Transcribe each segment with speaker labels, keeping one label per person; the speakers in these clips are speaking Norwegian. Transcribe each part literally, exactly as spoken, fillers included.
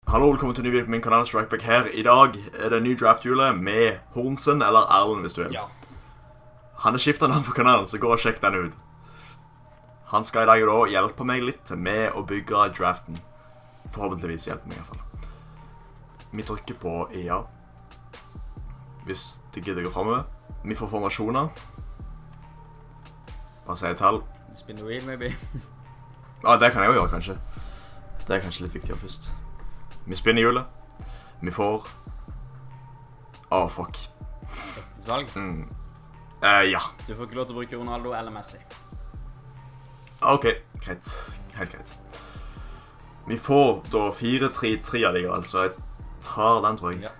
Speaker 1: Hallo, velkommen til en ny video på min kanal Strikeback her. I dag er det en ny draft-jule med Hornsen, eller Erlend hvis du vil.
Speaker 2: Ja.
Speaker 1: Han har skiftet navn på kanalen, så gå og sjekk den ut. Han skal i dag da hjelpe meg litt med å bygge draften. Forhåpentligvis hjelpe meg i hvert fall. Vi trykker på ja. Hvis det gidder å gå fremover. Vi får formasjoner. Bare si et tall.
Speaker 2: Spin the wheel, maybe.
Speaker 1: Ja, det kan jeg jo gjøre, kanskje. Det er kanskje litt viktigere først. Vi spinner hjulet. Vi får... Åh, oh, fuck.
Speaker 2: Bestens valg?
Speaker 1: Mm. Uh, ja.
Speaker 2: Du får ikke lov til å bruke Ronaldo eller Messi.
Speaker 1: Ok, greit. Helt greit. Vi får da fire tre tre allikevel, så jeg tar den, tror jeg.
Speaker 2: Ja.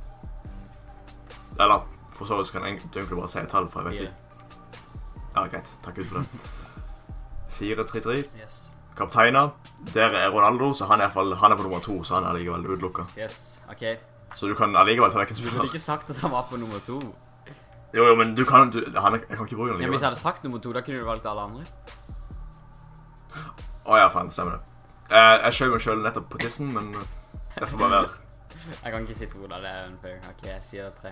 Speaker 1: Eller, for så vidt kan jeg egentlig bare si et tall, for jeg vet ikke. Ja, greit. Takk ut for det. fire tre tre.
Speaker 2: Yes.
Speaker 1: Kapteiner. Der er Ronaldo, så han er, fall, han er på nummer to, så han er allikevel utelukket.
Speaker 2: Yes, ok.
Speaker 1: Så du kan allikevel ta vekk en
Speaker 2: Du
Speaker 1: spiller.
Speaker 2: hadde ikke sagt at han var på nummer to.
Speaker 1: Jo, jo, men du kan... Du, han, jeg kan ikke bruke den
Speaker 2: Ja, hvis
Speaker 1: allikevel.
Speaker 2: jeg hadde sagt nummer to, da kunne du valgt alle andre.
Speaker 1: Åja, faen, stemmer det. Uh, jeg skjøv meg selv nettopp på tissen, men det får bare være.
Speaker 2: Jeg kan ikke si to da, det er en feil. Ok, jeg sier tre.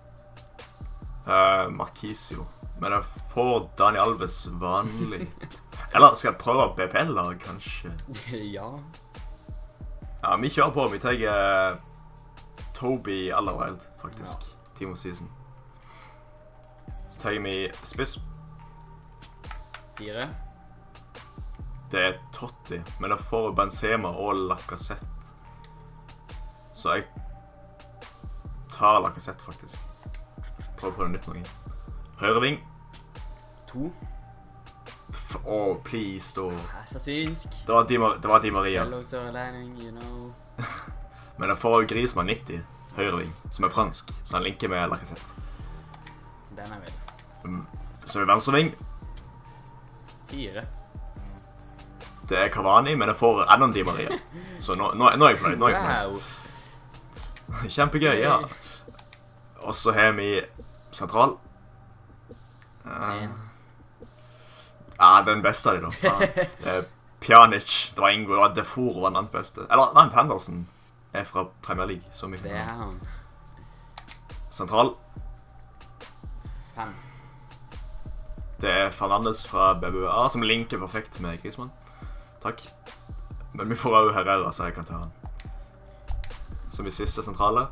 Speaker 1: Uh, Marquisio. Men jeg får Dani Alves vanlig. Eller skal jeg prøve B P L-lag, kanskje?
Speaker 2: Ja.
Speaker 1: Ja, vi kjører på. Vi tar uh, Toby Alderweireld, faktisk. Ja. Timo Season. Så tar vi spiss.
Speaker 2: Fire.
Speaker 1: Det er Totti, men jeg får Benzema og Lacazette. Så jeg tar Lacazette, faktisk. Prøv på det nytt noe. Høyreving.
Speaker 2: To.
Speaker 1: Åh, oh, please, da.
Speaker 2: Assassinsk.
Speaker 1: Det var Di, Mar det var Di Maria.
Speaker 2: Hello, Sørlæning, you know.
Speaker 1: Men jeg får Griezmann nitti, høyreving, som er fransk, så han linker med Lacazette.
Speaker 2: Den er vel.
Speaker 1: Um, så er venstreving.
Speaker 2: Fire.
Speaker 1: Det er Cavani, men jeg får enda en Di Maria. Så nå, nå, nå er jeg fornøyd, nå er jeg fornøyd.
Speaker 2: Wow.
Speaker 1: Kjempegøy, ja. Og så har vi sentral. Uh, ja, den beste av de da. Ja. Det er Pjanic, det var Ingo, det var Defour var den andre beste. Eller, nei, Henderson er fra Premier League, så mye.
Speaker 2: Det er han.
Speaker 1: Sentral.
Speaker 2: Fem.
Speaker 1: Det er Fernandes fra B B V A, som linker perfekt med Griezmann. Takk. Men vi får også Herrera, så jeg kan ta han. Som i siste sentrale.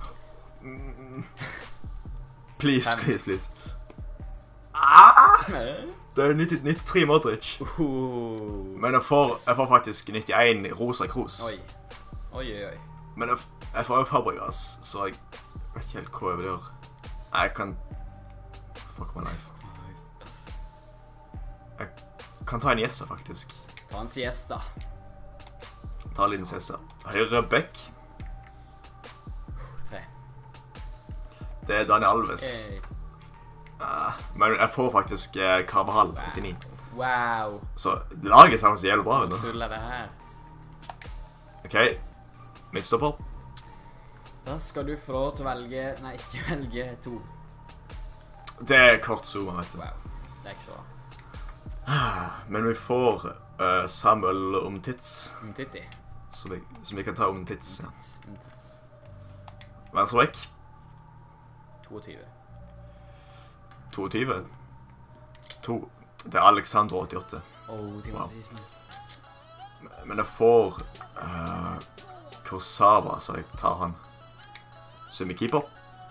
Speaker 1: Please,
Speaker 2: Fem.
Speaker 1: please, please. Ah! Det er nitti, nittitre Modric.
Speaker 2: Uh.
Speaker 1: Men jeg får, jeg får faktisk nittien Rosa Kroos.
Speaker 2: Oi. Oi, oi, oi.
Speaker 1: Men jeg, jeg får også Fabregas, så jeg vet ikke helt hva jeg vil gjøre. Nei, jeg kan... Fuck my life. Jeg kan ta en Jessa, faktisk.
Speaker 2: Ta en siesta.
Speaker 1: Ta en liten Jessa. Høyre Beck.
Speaker 2: Tre.
Speaker 1: Det er Dani Alves.
Speaker 2: Hey.
Speaker 1: Uh, men jeg får faktisk uh, Carvajal, åttini.
Speaker 2: Wow.
Speaker 1: Så laget ser faktisk jævlig bra ut nå.
Speaker 2: Tuller det her.
Speaker 1: Ok, midtstopper.
Speaker 2: Da skal du få lov til å velge... Nei, ikke velge to.
Speaker 1: Det er kort zoom, vet du.
Speaker 2: Wow. Det er ikke så bra.
Speaker 1: Men vi får uh, Samuel Umtits.
Speaker 2: Umtiti.
Speaker 1: Som vi, som vi kan ta Umtits. Ja.
Speaker 2: Umtits.
Speaker 1: Venstre vekk.
Speaker 2: tjueto.
Speaker 1: tjueto. To. Det er Alexandro åttiåtte.
Speaker 2: Oh, Timo
Speaker 1: Wow.
Speaker 2: Season.
Speaker 1: Men jeg får uh, Kursawa, så jeg tar han. Så er vi keeper.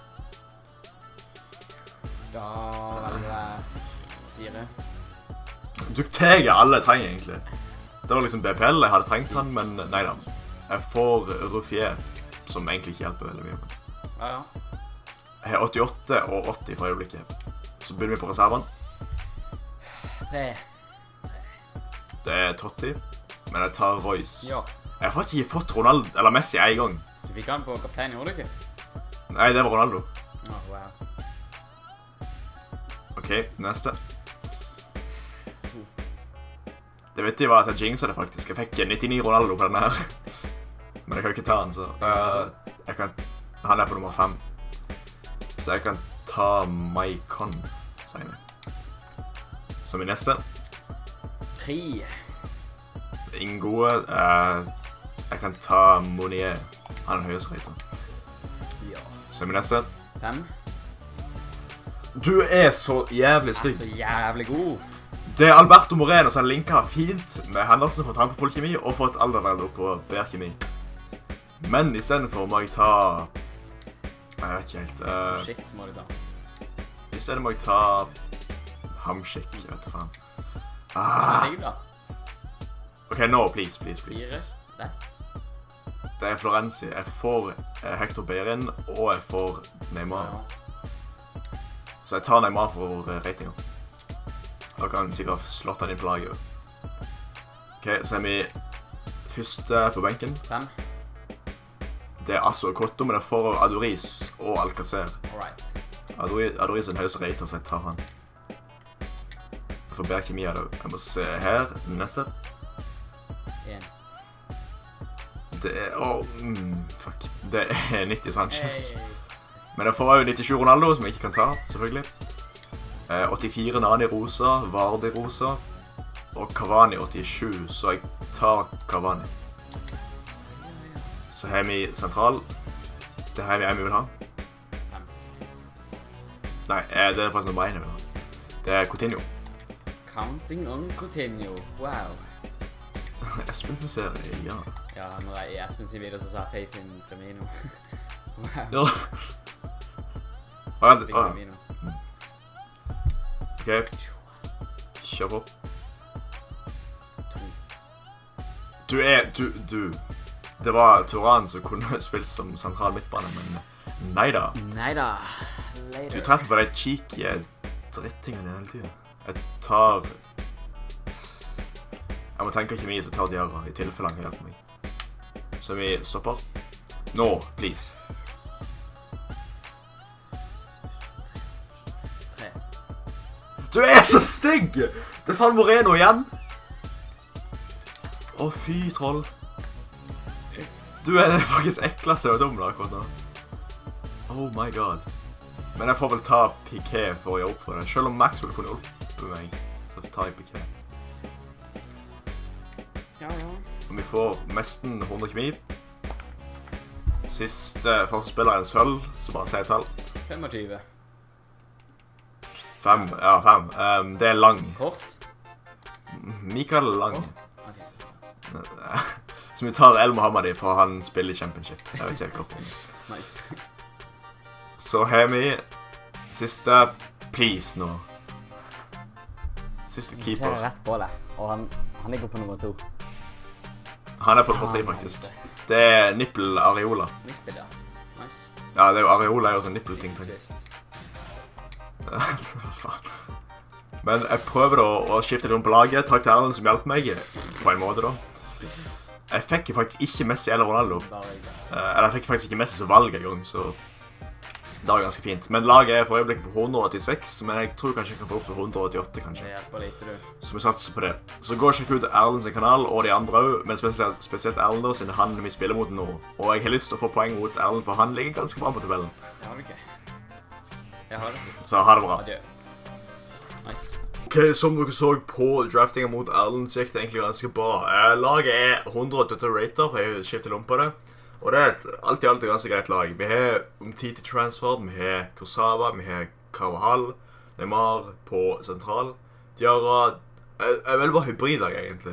Speaker 2: Da velger jeg fire.
Speaker 1: Du tar alle jeg trenger, egentlig. Det var liksom B P L jeg hadde trengt han, men nei da. Jeg får Ruffier, som egentlig ikke hjelper veldig mye.
Speaker 2: Ja, ja.
Speaker 1: Jeg har åttiåtte og åtti for øyeblikket. Så begynner vi på reserven.
Speaker 2: Tre.
Speaker 1: Det er Totti, men jeg tar Royce.
Speaker 2: Ja.
Speaker 1: Jeg har faktisk ikke fått Ronaldo, eller Messi en gang.
Speaker 2: Du fikk han på kaptein, gjorde du ikke?
Speaker 1: Nei, det var Ronaldo.
Speaker 2: Oh, wow.
Speaker 1: Ok, neste. Det vet jeg var at jeg jinxet det faktisk. Jeg fikk nittini Ronaldo på denne her. Men jeg kan ikke ta han, så... Uh, jeg kan... Han er på nummer fem. Så jeg kan ta Maicon, sier vi. Som i neste.
Speaker 2: Tre.
Speaker 1: Ingen gode. Uh, Jeg kan ta Monier. Han er den høyeste rater.
Speaker 2: Ja.
Speaker 1: Så er vi neste.
Speaker 2: Fem.
Speaker 1: Du er så jævlig
Speaker 2: Er
Speaker 1: stygg.
Speaker 2: så jævlig god.
Speaker 1: Det er Alberto Moreno som linker fint med Henderson for å ta han på full kjemi, og for et Alderweireld opp på bedre kjemi. Men i stedet for må jeg ta... Jeg vet ikke helt. Uh,
Speaker 2: Shit, må du ta.
Speaker 1: I stedet må jeg ta... Hamsik, jeg vet ikke faen. Ah.
Speaker 2: Ligger da.
Speaker 1: Ok, nå, please, please, please.
Speaker 2: Fire.
Speaker 1: please.
Speaker 2: Lett.
Speaker 1: Det er Florenzi. Jeg får eh, Hector Bellerin, og jeg får Neymar.
Speaker 2: Ja.
Speaker 1: Så jeg tar Neymar for uh, ratinga. Da kan han sikkert slått han inn på laget. Ok, så er vi første på benken.
Speaker 2: Fem.
Speaker 1: Det er Asso og Cotto, men jeg får Adoris og Alcacer.
Speaker 2: Alright.
Speaker 1: Adoris, Adoris er en høyeste rater, så jeg tar han. Jeg får bedre kjemi av det. Jeg må se her. Neste.
Speaker 2: En.
Speaker 1: Det er... Åh, mm, fuck. Det er nitti Sanchez.
Speaker 2: Hey.
Speaker 1: Men jeg får jo nittisju Ronaldo, som jeg ikke kan ta, selvfølgelig. Eh, åttifire Nani Rosa, Vardy Rosa, og Cavani åttisju, så jeg tar Cavani. Så har vi sentral. Det her er vi vil ha.
Speaker 2: Fem.
Speaker 1: Nei, eh, det er faktisk nummer én jeg vil ha. Det er Coutinho.
Speaker 2: Counting on Coutinho. Wow.
Speaker 1: Espen sin serie, ja.
Speaker 2: Ja, når jeg i Espen sin video så sa Faith in Firmino. Wow.
Speaker 1: Ja. Åh, ja,
Speaker 2: Fikk
Speaker 1: åh, ja.
Speaker 2: Firmino.
Speaker 1: Ok. Kjør på.
Speaker 2: To.
Speaker 1: Du er, du, du. Det var Turan som kunne spilt som sentral midtbane, men neida.
Speaker 2: Neida.
Speaker 1: Du
Speaker 2: Later.
Speaker 1: treffer på de cheeky drittingene hele tiden. Jeg tar... Jeg må tenke kjemi, så tar Diarra, i tilfelle han kan hjelpe meg. Så vi stopper. Nå, please.
Speaker 2: Tre.
Speaker 1: Du er så stygg! Det falt Moreno igjen. Å, fy troll. Du er faktisk ekla sødom da, akkurat nå. Oh my god. Men jeg får vel ta Piqué for å gjøre opp for det. Selv om Max ville kunne hjelpe meg, så tar jeg Piqué.
Speaker 2: Ja, ja.
Speaker 1: Og vi får nesten hundre kjemi. Siste første spiller er en sølv, så bare si et tall.
Speaker 2: femogtyve.
Speaker 1: Fem, ja, fem. Um, det er lang.
Speaker 2: Kort.
Speaker 1: Mikael Lang.
Speaker 2: Ok.
Speaker 1: Så vi tar El Mohammadi, for han spiller i Championship. Jeg vet ikke helt hvorfor.
Speaker 2: Nice.
Speaker 1: Så har vi siste, please nå. Siste
Speaker 2: Jeg ser
Speaker 1: keeper.
Speaker 2: rett på det. Og han, han ligger på nummer to.
Speaker 1: Han er på nummer tre, faktisk. Det er Nippel Areola.
Speaker 2: Nippel, ja. Nice.
Speaker 1: Ja, det er jo Areola er jo sånn nippelting.
Speaker 2: Twist.
Speaker 1: Faen. Men jeg prøver da å skifte litt om på laget. Takk til Erlend som hjelper meg, på en måte da. Jeg fikk faktisk ikke Messi eller Ronaldo.
Speaker 2: Bare ikke.
Speaker 1: Eh, Eller jeg fikk faktisk ikke Messi som valg en gang, så det var ganske fint. Men laget er for øyeblikket på hundre åttiseks, men jeg tror kanskje jeg kan få opp til hundre åttiåtte, kanskje.
Speaker 2: Det hjelper litt, du.
Speaker 1: Så vi satser på det. Så gå og sjekk ut Erlend sin kanal, og de andre også, men spesielt, spesielt Erlend da, siden han vi spiller mot nå. Og jeg har lyst til å få poeng mot Erlend, for han ligger ganske bra på tabellen.
Speaker 2: Jeg har det ikke. Jeg har det.
Speaker 1: Så ha det bra.
Speaker 2: Adjø. Nice.
Speaker 1: Ok, som dere så på draftinga mot Erlend, så gikk det egentlig ganske bra. Eh, laget er hundre åttiåtte rater, for jeg har skiftet om på det. Og det er et, alt i alt et ganske greit lag. Vi har Umtiti Transford, vi har Kursawa, vi har Carvajal, Neymar på sentral. Diarra, jeg, jeg vil bare hybridlag egentlig.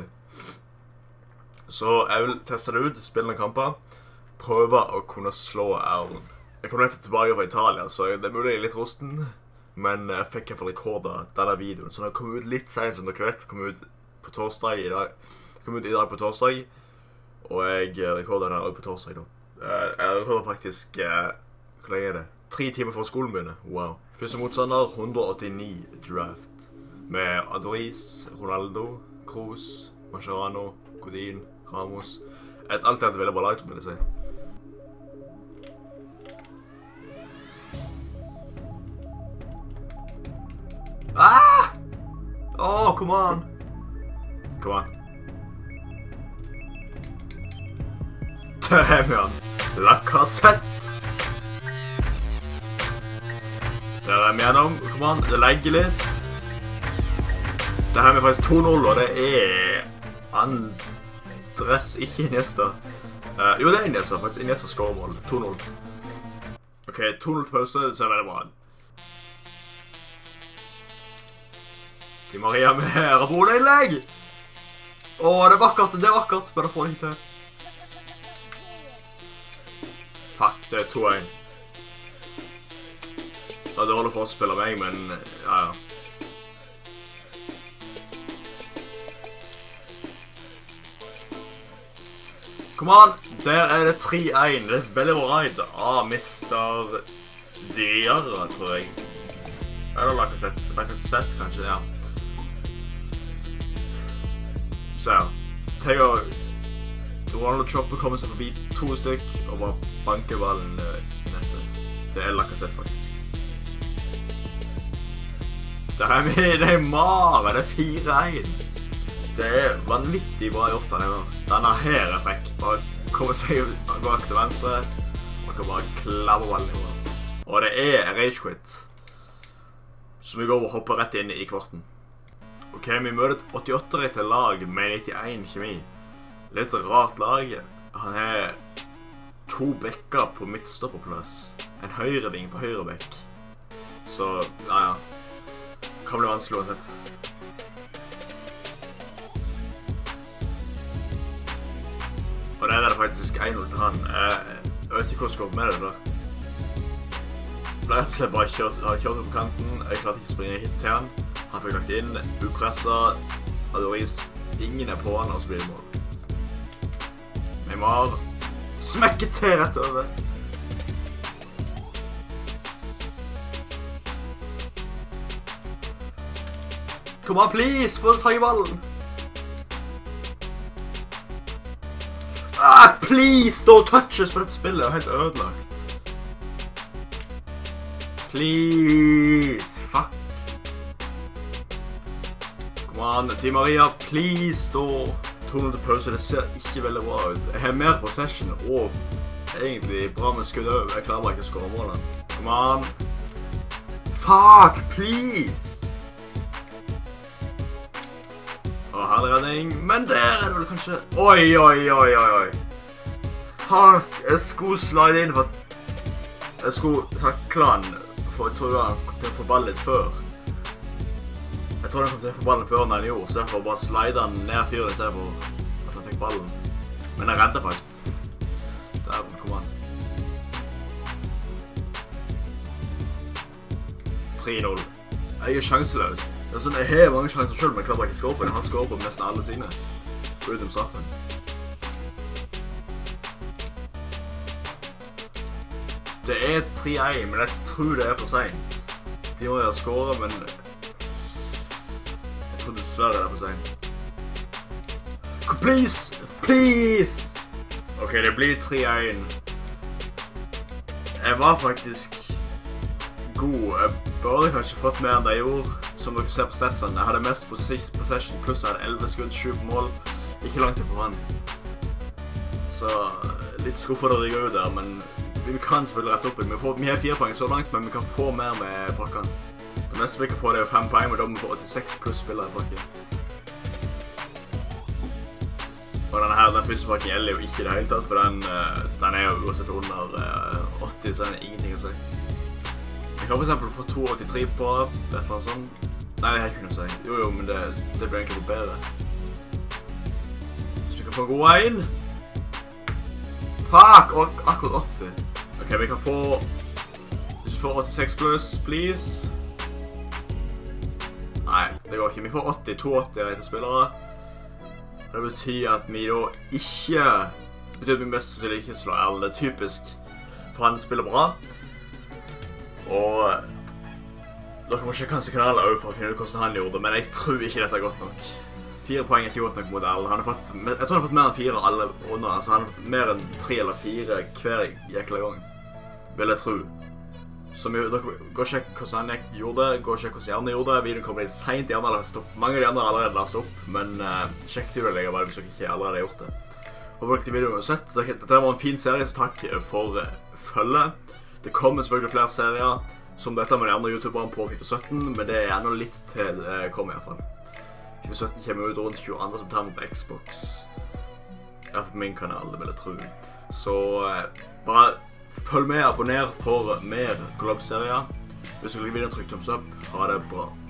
Speaker 1: Så jeg vil teste det ut, spille noen kamper, prøve å kunne slå Erlend. Jeg kom nettopp tilbake fra Italia, så det er mulig jeg er litt rosten. Men jeg fikk i hvert fall rekordet denne videoen, så den kom ut litt sent som dere vet. Kom ut på torsdag i dag. Kom ut i dag på torsdag, og jeg rekordet den også på torsdag da. Jeg rekordet faktisk, hvor lenge er det? Tre timer før skolen begynner, wow. Første motstander, hundre åttini draft. Med Adoris, Ronaldo, Kroos, Mascherano, Godin, Ramos. Et alt er et veldig bra lag, vil jeg si. Ah! Oh, come on. Come on. Der er vi han. Lacazette. Der er vi gjennom. Come on, det legger litt. Der har vi faktisk to null, og det er Andres, ikke Iniesta. Uh, jo, det er Iniesta, faktisk. Iniesta skårer mål. to null. Ok, to null til pause. Det ser veldig bra ut. Di Maria med Rabona-innlegg! Åh, det er vakkert, det er vakkert. Bare få det hit til. Fuck, det er to en. Det er dårlig for oss å spille meg, men ja, ja. Kom an! Der er det tre en. Det er veldig bra raid av mister Diarra, tror jeg. Eller Lacazette. Lacazette, kanskje, ja. Så ja. Tenk å Ronaldo Chopper kommer seg forbi to stykk og bare banker ballen nettet. Det er Lacazette, faktisk. Det er med Neymar. Det er fire en. Det er vanvittig bra gjort av Neymar. Denne her er frekk. Bare kommer seg bak til venstre. Man kan bare klabbe ballen i hodet. Og det er rage quit. Så vi går og hopper rett inn i kvarten. Ok, vi møter et åttiåtte til lag med nittien kjemi. Litt rart lag. Han har to bekker på midtstopperplass. En høyreving på høyrebekk. Så, ja, ja. Kan bli vanskelig uansett. Og der er det faktisk en null til han. Jeg vet ikke hva jeg skal opp med det da. Jeg ble rett og slett bare kjørt, hadde kjørt opp på kanten. Jeg klarte ikke å springe hit til han. Han fikk lagt inn, upresset. Adoris, ingen er på han, og så blir det mål. Neymar smekker til rett over. Kom an, please! Få ta i ballen! Ah, please! Stå og touches på dette spillet. Det er helt ødelagt. Please! Fuck. Kom an, Di Maria. Please, stå. to null til pause. Det ser ikke veldig bra ut. Jeg har mer possession og egentlig bra med skudd over. Jeg klarer bare ikke å skåre målen. Kom an. Fuck, please! Og herlig redning, men der er det vel kanskje... Oi, oi, oi, oi, oi. Fuck, jeg skulle slide inn for at... Jeg skulle takle han, for jeg tror han kom til å få ballen litt før. Jeg tror han kom til å få ballen før enn han gjorde, så jeg får bare slide han ned fyren i stedet for at han fikk ballen. Men jeg redder faktisk. Der kom han. tre null. Jeg er sjanseløs. Det er sånn, jeg har mange sjanser selv, men jeg klarer bare ikke skåre på den. Han skårer på nesten alle sine. Utom straffen. Det er tre en, men jeg tror det er for sent. De må jo skåre, men... Jeg tror dessverre det er for sent. Please! Please! Ok, det blir tre en. Jeg var faktisk god. Jeg burde kanskje fått mer enn det jeg gjorde. Som dere ser på statsene, jeg hadde mest possession, pluss jeg hadde elleve skudd, sju på mål. Ikke langt til for han. Så litt skuffet å rygge ut der, men vi kan selvfølgelig rette opp. Vi, får, vi har fire poeng så langt, men vi kan få mer med pakken. Det meste vi kan få det er fem poeng, og da må vi få åttiseks pluss spillere i pakken. Og denne her, den første pakken gjelder jo ikke i det hele tatt, for den, den er jo uansett under åtti, så den er ingenting å si. Jeg kan for eksempel få to åttitre på et eller annet sånt. Nei, det har jeg ikke noe å si. Jo, jo, men det, det blir egentlig bedre. Så vi kan få en god en. Fuck! Og, akkurat åtti. Ok, vi kan få... Hvis vi får åttiseks pluss, please. Nei, det går ikke. Vi får åtti, to åtti rette spillere. Det betyr at vi da ikke... Det betyr at vi mest sannsynlig ikke slår L. Det er typisk. For han spiller bra. Og... Dere må sjekke hans kanal også for å finne ut hvordan han gjorde det, men jeg tror ikke dette er godt nok. Fire poeng er ikke godt nok mot L. Han har fått, jeg tror han har fått mer enn fire alle under, altså han har fått mer enn tre eller fire hver jækla gang. Vil jeg tro. Så dere gå og sjekk hvordan han gjorde det, gå og sjekk hvordan Janne gjorde det. Videoen kommer litt sent, Janne har lest opp. Mange av de andre har allerede lest opp, men uh, sjekk til det bare hvis dere ikke allerede har gjort det. Håper dere til videoen har sett. Dette var en fin serie, så takk for uh, følget. Det kommer selvfølgelig flere serier. Som dette med de andre youtuberne på FIFA sytten, men det er enda litt til det kommer i hvert fall. FIFA sytten kommer ut rundt tjueandre september på Xbox. I hvert fall på min kanal, det vil jeg tro. Så eh, bare følg med, abonner for mer collab-serier. Hvis du liker videoen, trykk thumbs up. Ha det bra.